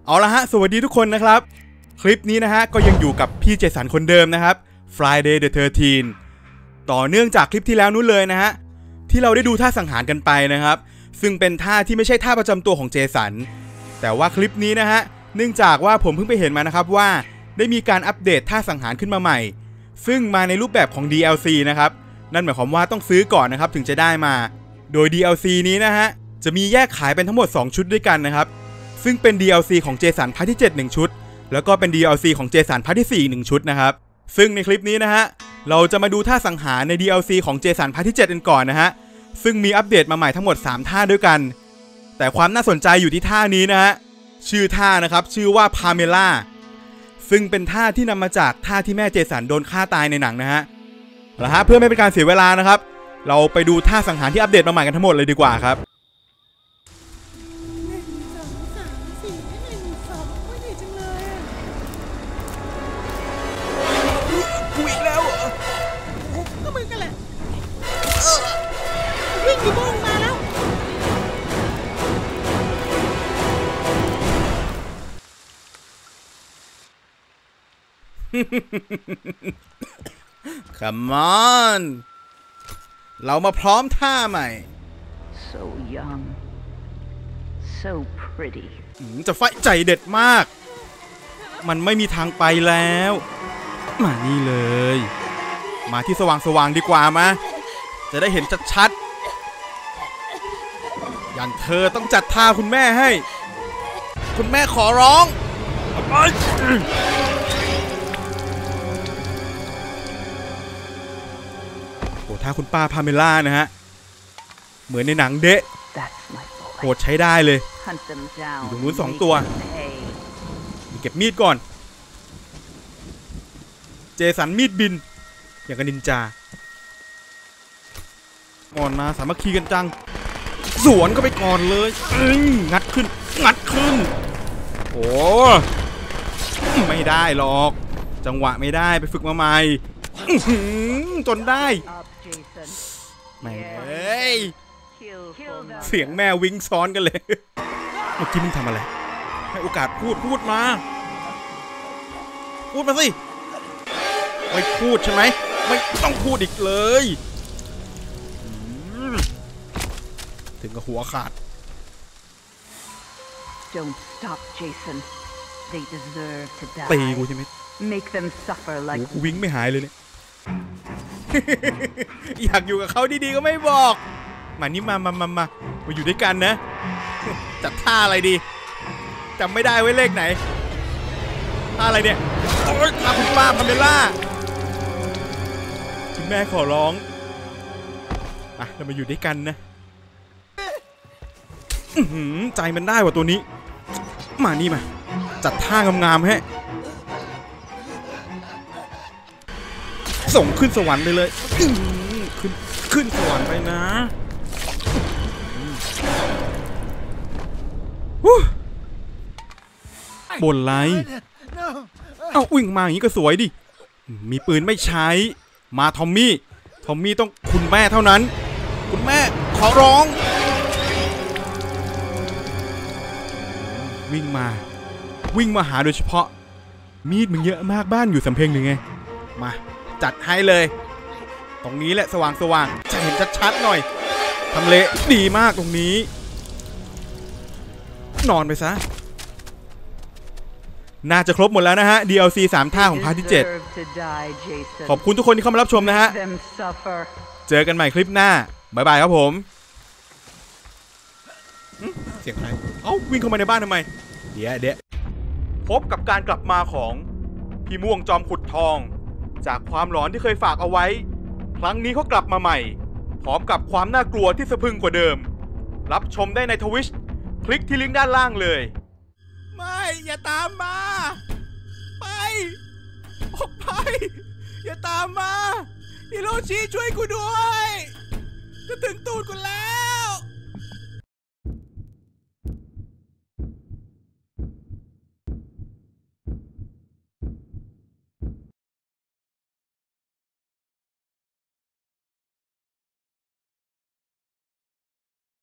เอาละฮะสวัสดีทุกคนนะครับคลิปนี้นะฮะก็ยังอยู่กับพี่เจสันคนเดิมนะครับ Friday the 13ต่อเนื่องจากคลิปที่แล้วนู้นเลยนะฮะที่เราได้ดูท่าสังหารกันไปนะครับซึ่งเป็นท่าที่ไม่ใช่ท่าประจำตัวของเจสันแต่ว่าคลิปนี้นะฮะเนื่องจากว่าผมเพิ่งไปเห็นมานะครับว่าได้มีการอัปเดตท่าสังหารขึ้นมาใหม่ซึ่งมาในรูปแบบของ DLC นะครับนั่นหมายความว่าต้องซื้อก่อนนะครับถึงจะได้มาโดย DLC นี้นะฮะจะมีแยกขายเป็นทั้งหมด2ชุดด้วยกันนะครับซึ่งเป็น DLC ของเจสันพาร์ทที่7 1ชุดแล้วก็เป็น DLC ของเจสันพาร์ทที่4 1ชุดนะครับซึ่งในคลิปนี้นะฮะเราจะมาดูท่าสังหารใน DLC ของเจสันพาร์ทที่7กันก่อนนะฮะซึ่งมีอัปเดตมาใหม่ทั้งหมด3ท่าด้วยกันแต่ความน่าสนใจอยู่ที่ท่านี้นะฮะชื่อท่านะครับชื่อว่าพาเมล่าซึ่งเป็นท่าที่นำมาจากท่าที่แม่เจสันโดนฆ่าตายในหนังนะฮะแล้วฮะเพื่อไม่เป็นการเสียเวลานะครับเราไปดูท่าสังหารที่อัปเดตมาใหม่กันทั้งหมดเลยดีกว่าครับกูอีกแล้วก็มึงกันแหละวิ่งอยู่บ้งมาแล้ว Come on เรามาพร้อมท่าใหม่ So young so pretty จะไฟใจเด็ดมากมันไม่มีทางไปแล้วมานี่เลยมาที่สว่างๆดีกว่ามาจะได้เห็นชัดๆอย่างเธอต้องจัดท่าคุณแม่ให้คุณแม่ขอร้องโหท่าคุณป้าพาเมล่านะฮะเหมือนในหนังเดะโหดใช้ได้เลยอยู่ตรงนู้น2ตัวเก็บมีดก่อนเจสันมีดบินอย่างกับนินจาก่อนมาสามัคคีกันจังสวนก็ไปก่อนเลยงัดขึ้นโอ้ไม่ได้หรอกจังหวะไม่ได้ไปฝึกมาใหม่จนได้แม่เสียงแม่วิ่งซ้อนกันเลยเมื่อกี้มึงทำอะไรให้โอกาสพูดมาสิไม่พูดใช่ไหมไม่ต้องพูดอีกเลยถึงกับหัวขาด Don't stop Jason they deserve to die ตีกูใช่ไหม Make them suffer like กูวิ่งไม่หายเลยเนี่ย อยากอยู่กับเขาดีๆก็ไม่บอกมานี่มาอยู่ด้วยกันนะจัดท่าอะไรดีจำไม่ได้ไว้เลขไหนท่าอะไรเนี่ยโอ๊ยท่าคุณป้าพาเมล่าคุณแม่ขอร้องเรามาอยู่ด้วยกันนะใจมันได้ว่ะตัวนี้มานี่มาจัดท่างามๆให้ส่งขึ้นสวรรค์ไปเลยขึ้นสวรรค์ไปนะบ่นไรเอาวิ่งมาอย่างนี้ก็สวยดิมีปืนไม่ใช้มาทอมมี่ต้องคุณแม่เท่านั้นคุณแม่ขอร้องวิ่งมาหาโดยเฉพาะมีดมึงเยอะมากบ้านอยู่สำเพ็งหรือไงมาจัดให้เลยตรงนี้แหละสว่างจะเห็นชัดๆหน่อยทำเลดีมากตรงนี้นอนไปซะน่าจะครบหมดแล้วนะฮะ DLC 3 ท่าของพาร์ทที่7ขอบคุณทุกคนที่เข้ามารับชมนะฮะเจอกันใหม่คลิปหน้าบ๊ายบายครับผมเสียงใครวิ่งเข้ามาในบ้านทำไมเดี๋ยวพบกับการกลับมาของพี่ม่วงจอมขุดทองจากความหลอนที่เคยฝากเอาไว้ครั้งนี้เขากลับมาใหม่พร้อมกับความน่ากลัวที่สะพรึงกว่าเดิมรับชมได้ใน Twitch คลิกที่ลิงก์ด้านล่างเลยไม่อย่าตามมาไปออกไปอย่าตามมาฮิโรชิช่วยกูด้วยจะถึงตูดกูแล้ว